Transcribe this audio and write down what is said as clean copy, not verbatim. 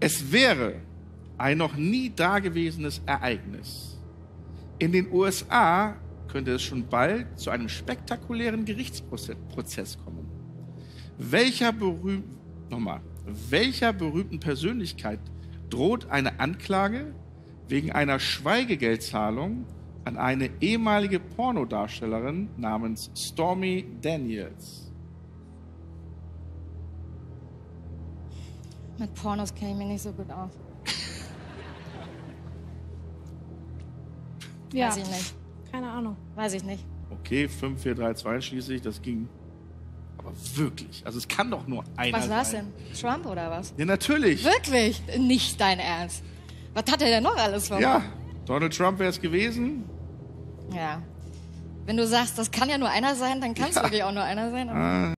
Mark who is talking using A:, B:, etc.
A: Es wäre ein noch nie dagewesenes Ereignis. In den USA könnte es schon bald zu einem spektakulären Gerichtsprozess kommen. Welcher berühmten Persönlichkeit droht eine Anklage wegen einer Schweigegeldzahlung an eine ehemalige Pornodarstellerin namens Stormy Daniels?
B: Mit Pornos kenne ich mich nicht so gut aus.
C: Ja.
B: Weiß ich nicht.
C: Keine Ahnung.
B: Weiß ich nicht.
A: Okay, 5, 4, 3, 2 schließlich, das ging aber wirklich. Also es kann doch nur einer sein.
B: Was war's denn? Trump oder was?
A: Ja, natürlich.
B: Wirklich? Nicht dein Ernst. Was hat er denn noch alles von?
A: Ja, Donald Trump wäre es gewesen.
B: Ja. Wenn du sagst, das kann ja nur einer sein, dann kann es wirklich auch nur einer sein. Aber